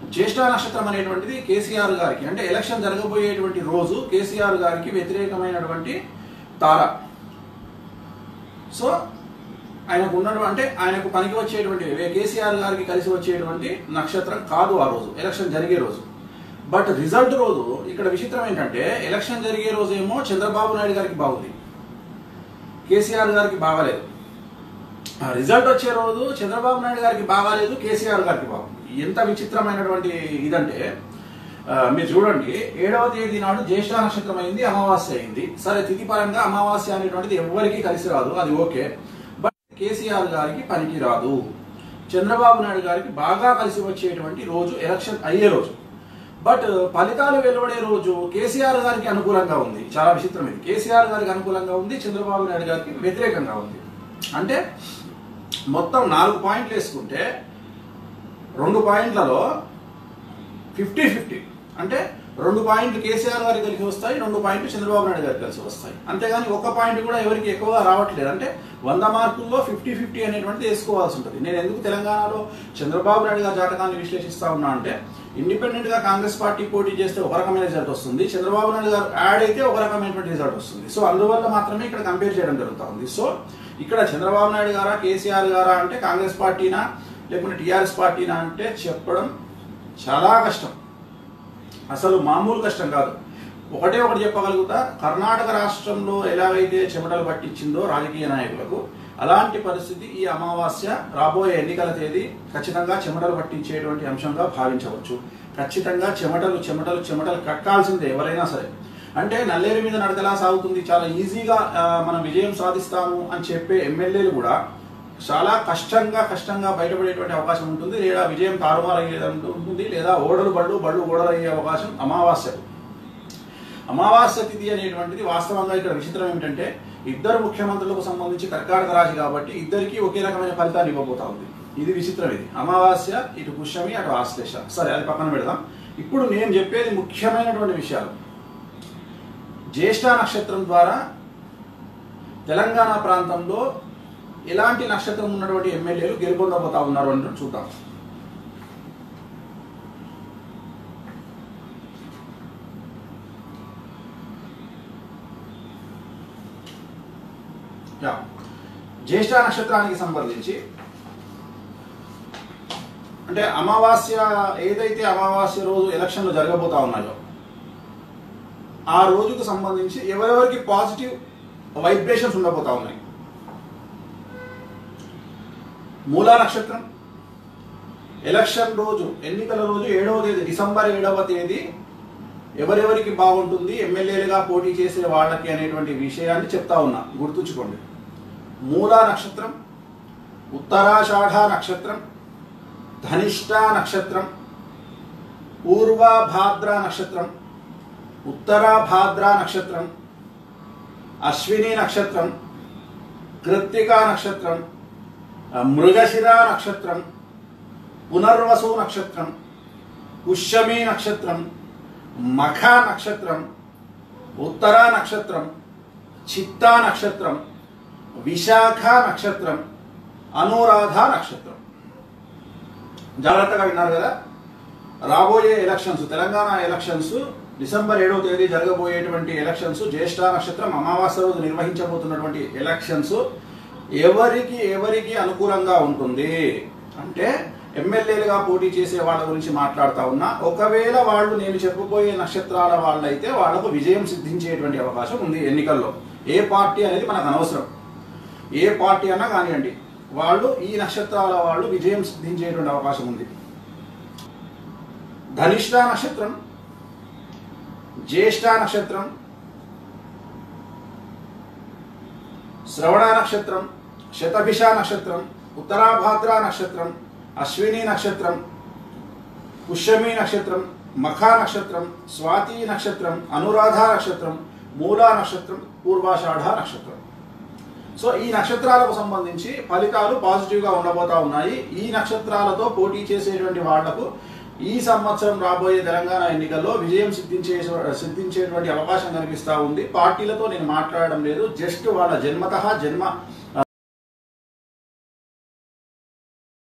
జ్యేష్ఠ నక్షత్రం అనేటువంటిది కేసీఆర్ గారికి అంటే ఎలక్షన్ జరగబోయేటువంటి రోజు కేసీఆర్ గారికి వ్యతిరేకమైనటువంటి తార. సో ఆయనకు ఉన్నటువంటి అంటే ఆయనకు పనికి వచ్చేటువంటి కేసీఆర్ గారికి కలిసి వచ్చేటువంటి నక్షత్రం కాదు ఆ రోజు ఎలక్షన్ జరిగే రోజు. బట్ రిజల్ట్ రోజు ఇక్కడ విచిత్రం ఏంటంటే ఎలక్షన్ జరిగే రోజు ఏమో చంద్రబాబు నాయుడు గారికి బాగుంది, కేసీఆర్ గారికి బాగాలేదు. రిజల్ట్ వచ్చే రోజు చంద్రబాబు నాయుడు గారికి బాగాలేదు, కేసీఆర్ గారికి బాగుంది. ఎంత విచిత్రమైనటువంటి ఇదంటే మీరు చూడండి, 7వ తేదీ నాడు జ్యేష్ఠ నక్షత్రం అయింది, అమావాస్య అయింది. సరే తిథి పరంగా అమావాస్య అనేటువంటిది ఎవరికి కలిసి రాదు, అది ఓకే. బట్ కేసీఆర్ గారికి పనికి రాదు, చంద్రబాబు నాయుడు గారికి బాగా కలిసి వచ్చేటువంటి రోజు ఎలక్షన్ అయ్యే రోజు. బట్ ఫలితాలు వెలువడే రోజు కేసీఆర్ గారికి అనుకూలంగా ఉంది. చాలా విచిత్రం ఇది. కేసీఆర్ గారికి అనుకూలంగా ఉంది, చంద్రబాబు నాయుడు గారికి వ్యతిరేకంగా ఉంది. అంటే మొత్తం 4 పాయింట్లు వేసుకుంటే 2 పాయింట్లలో 50-50 అంటే 2 పాయింట్లు కేసీఆర్ గారికి కలిసి వస్తాయి, 2 పాయింట్లు చంద్రబాబు నాయుడు గారికి కలిసి వస్తాయి. అంతేగాని 1 పాయింట్ కూడా ఎవరికి ఎక్కువగా రావట్లేదు. అంటే 100 మార్కుల్లో 50-50 అనేటువంటిది వేసుకోవాల్సి ఉంటుంది. నేను ఎందుకు తెలంగాణలో చంద్రబాబు నాయుడు గారి జాతకాన్ని విశ్లేషిస్తా ఉన్నా అంటే ఇండిపెండెంట్ గా కాంగ్రెస్ పార్టీ పోటీ చేస్తే ఒక రకమైన రిజల్ట్ వస్తుంది, చంద్రబాబు నాయుడు గారు యాడ్ అయితే ఒక రకమైనటువంటి రిజల్ట్ వస్తుంది. సో అందువల్ల మాత్రమే ఇక్కడ కంపేర్ చేయడం జరుగుతూ ఉంది. సో ఇక్కడ చంద్రబాబు నాయుడు గారా కేసీఆర్ గారా అంటే కాంగ్రెస్ పార్టీనా లేకుంటే టీఆర్ఎస్ పార్టీనా అంటే చెప్పడం చాలా కష్టం, అసలు మామూలు కష్టం కాదు. ఒకటే ఒకటి చెప్పగలుగుతా, కర్ణాటక రాష్ట్రంలో ఎలాగైతే చెమటలు పట్టించిందో రాజకీయ నాయకులకు, అలాంటి పరిస్థితి ఈ అమావాస్య రాబోయే ఎన్నికల తేదీ ఖచ్చితంగా చెమటలు పట్టించేటువంటి అంశంగా భావించవచ్చు. ఖచ్చితంగా చెమటలు చెమటలు చెమటలు కక్కాల్సిందే ఎవరైనా సరే. అంటే నల్లేరు మీద నడకలా సాగుతుంది, చాలా ఈజీగా మనం విజయం సాధిస్తాము అని చెప్పే ఎమ్మెల్యేలు కూడా చాలా కష్టంగా బయటపడేటువంటి అవకాశం ఉంటుంది, లేదా విజయం తారుమారయ్యేది ఉంటుంది, లేదా ఓడలు బళ్ళు ఓడలు అయ్యే అవకాశం అమావాస్య తిథి అనేటువంటిది. వాస్తవంగా ఇక్కడ విచిత్రం ఏమిటంటే ఇద్దరు ముఖ్యమంత్రులకు సంబంధించి కర్కాటక రాశి కాబట్టి ఇద్దరికి ఒకే రకమైన ఫలితాన్ని ఇవ్వబోతా ఉంది. ఇది విచిత్రం. ఇది అమావాస్య, ఇటు పుష్యమి అటు ఆశ్లేష. సరే అది పక్కన పెడదాం. ఇప్పుడు నేను చెప్పేది ముఖ్యమైనటువంటి విషయాలు. జ్యేష్ఠ నక్షత్రం ద్వారా తెలంగాణ ప్రాంతంలో ఎలాంటి నక్షత్రం ఉన్నటువంటి ఎమ్మెల్యేలు గెలుపొందబోతా ఉన్నారు అంటే చూద్దాం. జ్యేష్ఠ నక్షత్రానికి సంబంధించి అంటే ఏదైతే అమావాస్య రోజు ఎలక్షన్లు జరగబోతా ఉన్నాయో ఆ రోజుకు సంబంధించి ఎవరెవరికి పాజిటివ్ వైబ్రేషన్స్ ఉండబోతా ఉన్నాయి. మూలా నక్షత్రం ఎలక్షన్ రోజు, ఎన్నికల రోజు 7వ తేదీ డిసెంబర్ 7వ తేదీ ఎవరెవరికి బాగుంటుంది ఎమ్మెల్యేలుగా పోటీ చేసే వాళ్ళకి అనేటువంటి విషయాన్ని చెప్తా ఉన్నా, గుర్తుంచుకోండి. మూలా నక్షత్రం, ఉత్తరాషాఢ నక్షత్రం, ధనిష్ట నక్షత్రం, పూర్వభాద్ర నక్షత్రం, ఉత్తరాభాద్ర నక్షత్రం, అశ్విని నక్షత్రం, కృత్తికా నక్షత్రం, మృగశిర నక్షత్రం, పునర్వసు నక్షత్రం, పుష్యమి నక్షత్రం, మఖ నక్షత్రం, ఉత్తర నక్షత్రం, చిత్తా నక్షత్రం, విశాఖ నక్షత్రం, అనురాధ నక్షత్రం. జాగ్రత్తగా విన్నారు కదా. రాబోయే ఎలక్షన్స్, తెలంగాణ ఎలక్షన్స్ డిసెంబర్ 7వ తేదీ జరగబోయేటువంటి ఎలక్షన్స్, జ్యేష్ఠ నక్షత్రం అమావాస్య రోజు నిర్వహించబోతున్నటువంటి ఎలక్షన్స్ ఎవరికి అనుకూలంగా ఉంటుంది అంటే ఎమ్మెల్యేలుగా పోటీ చేసే వాళ్ళ గురించి మాట్లాడుతా ఉన్నా. ఒకవేళ వాళ్ళు నేను చెప్పబోయే నక్షత్రాల వాళ్ళైతే వాళ్లకు విజయం సిద్ధించేటువంటి అవకాశం ఉంది ఎన్నికల్లో. ఏ పార్టీ అనేది మనకు అనవసరం, ఏ పార్టీ అన్నా కానివ్వండి, వాళ్ళు ఈ నక్షత్రాల వాళ్ళు విజయం సిద్ధించేటువంటి అవకాశం ఉంది. ధనిష్ట నక్షత్రం, జ్యేష్ఠ నక్షత్రం, శ్రవణ నక్షత్రం, శతభిష నక్షత్రం, ఉత్తరాభాద్ర నక్షత్రం, అశ్విని నక్షత్రం, పుష్యమి నక్షత్రం, మఖ నక్షత్రం, స్వాతి నక్షత్రం, అనురాధ నక్షత్రం, మూలా నక్షత్రం, పూర్వాషాఢ నక్షత్రం. సో ఈ నక్షత్రాలకు సంబంధించి ఫలితాలు పాజిటివ్గా ఉండబోతా ఉన్నాయి. ఈ నక్షత్రాలతో పోటీ చేసేటువంటి వాళ్లకు ఈ సంవత్సరం రాబోయే తెలంగాణ ఎన్నికల్లో విజయం సిద్ధించేటువంటి అవకాశం కనిపిస్తూ ఉంది. పార్టీలతో నేను మాట్లాడడం లేదు, జస్ట్ వాళ్ళ జన్మ